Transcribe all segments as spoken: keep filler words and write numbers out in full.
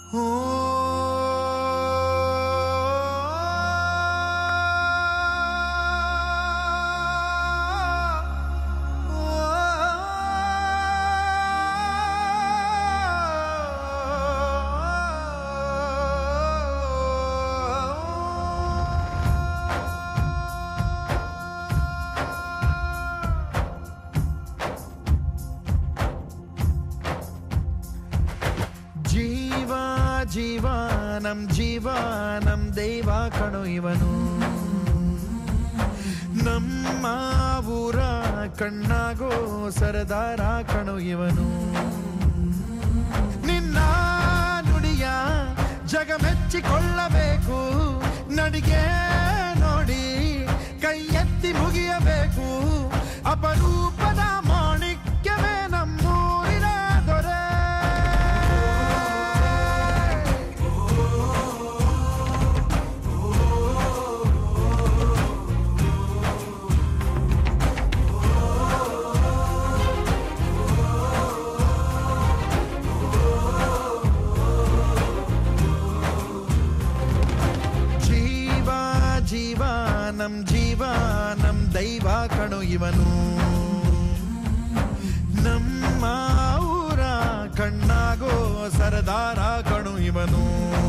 ಜೀವಾನಂ ಜೀವಾನಂ ದೈವ ಕಣೋ ಇವನು ನಮ್ಮ ಊರ ಕಣ್ಣಾಗೋ ಸರದಾರ ಕಣೋ ಇವನು ನಿನ್ನ ನುಡಿಯ ಜಗ ಮೆಚ್ಚಿಕೊಳ್ಳಬೇಕು ನಡಿಗೆ ನೋಡಿ ಕೈ ಎತ್ತಿ ಮುಗಿಯಬೇಕು ಅಪರೂಪದ ಮಾಣಿಕ್ಯವೇ ನಮ್ಮೂರಿನ ದೊರೆ ಜೀವಾನಂ ಜೀವಾನಂ ದೈವ ಕಣೋ ಇವನು ನಮ್ಮ ಊರ ಕಣ್ಣಾಗೋ ಸರದಾರ ಕಣೋ ಇವನು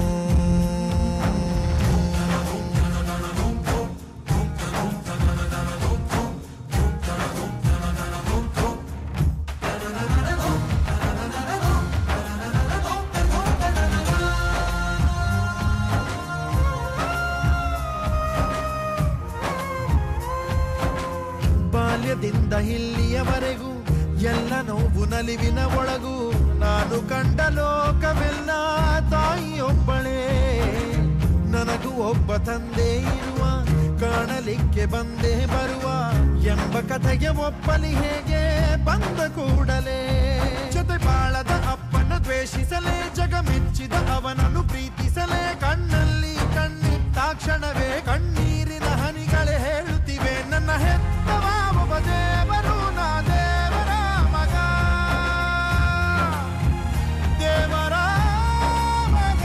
ಬಾಲ್ಯದಿಂದ ಇಲ್ಲಿಯವರೆಗೂ ಎಲ್ಲ ನೋವು ನಲಿವಿನ ಒಳಗೂ ನಾನು ಕಂಡ ಲೋಕವೆಲ್ಲ ತಾಯಿಯೊಬ್ಬಳೇ ನನಗೂ ಒಬ್ಬ ತಂದೆ ಇರುವ ಕಾಣಲಿಕ್ಕೆ ಬಂದೇ ಬರುವ ಎಂಬ ಕಥೆಗೆ ಒಪ್ಪಲಿ ಹೇಗೆ ಬಂದ ಕೂಡಲೇ ಜೊತೆ ಬಾಳದ ಅಪ್ಪನ ದ್ವೇಷಿಸಲೇ ಜಗ ಮೆಚ್ಚಿದ ಅವನನ್ನು ಪ್ರೀತಿಸಲೇ ಕಣ್ಣಲ್ಲಿ ಕಣ್ಣಿಟ್ಟಾಕ್ಷಣವೇ ಕಣ್ಣೀರಿನ ಹನಿಗಳೇ ಹೇಳುತ್ತಿವೆ ನನ್ನ ಹೆತ್ತವ ಒಬ್ಬ ದೇವರು ನಾ ದೇವರ ಮಗ ದೇವರ ಮಗ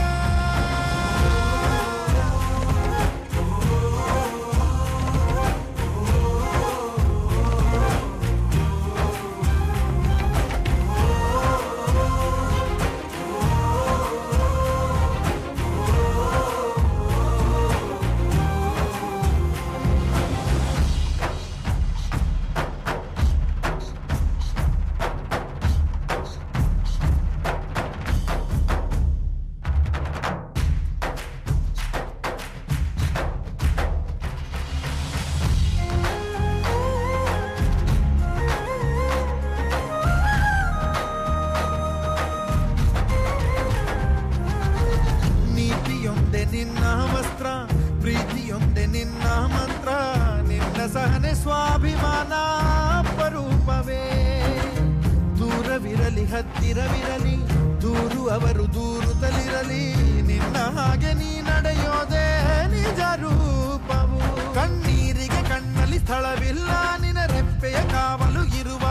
ನಿನ್ನ ವಸ್ತ್ರ ಪ್ರೀತಿಯೊಂದೆ ನಿನ್ನ ಮಂತ್ರ ನಿನ್ನ ಸಹನೆ ಸ್ವಾಭಿಮಾನ ಅಪರೂಪವೇ ದೂರವಿರಲಿ ಹತ್ತಿರವಿರಲಿ ದೂರು ಅವರು ದೂರುತ್ತಲಿರಲಿ ನಿನ್ನ ಹಾಗೆ ನೀ ನಡೆಯೋದೇ ನಿಜ ರೂಪವು ಕಣ್ಣೀರಿಗೆ ಕಣ್ಣಲ್ಲಿ ಸ್ಥಳವಿಲ್ಲ ನಿನ್ನ ರೆಪ್ಪೆಯ ಕಾವಲು ಇರುವ